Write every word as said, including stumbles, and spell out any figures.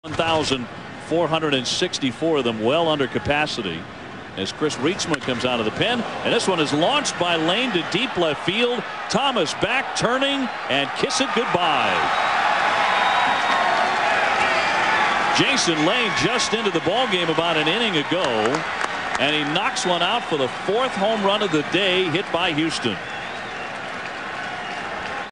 one thousand four hundred sixty-four of them, well under capacity, as Chris Reitsma comes out of the pen, and this one is launched by Lane to deep left field. Thomas back, turning, and kiss it goodbye. Jason Lane just into the ball game about an inning ago, and he knocks one out for the fourth home run of the day, hit by Houston.